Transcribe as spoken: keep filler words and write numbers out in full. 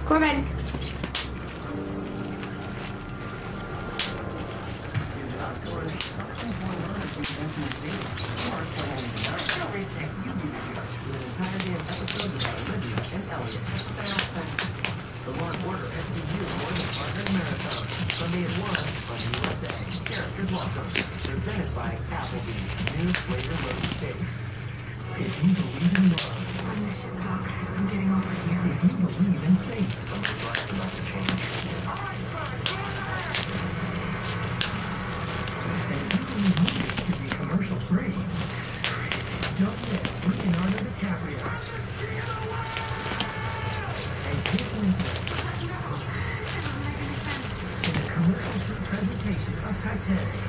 Korben. The Law and Order S V U Morning Partner Marathon. Sunday at one on U S A. Characters welcome. Presented by Applebee's. New flavor loaded steak. If you believe in love. I'm the ship talk. I'm getting over here. If you believe in faith. Somebody's life about to change. And if you believe movies can be commercial free. Don't miss Leonardo DiCaprio. And Kate Winslet. In a commercial free presentation of Titanic.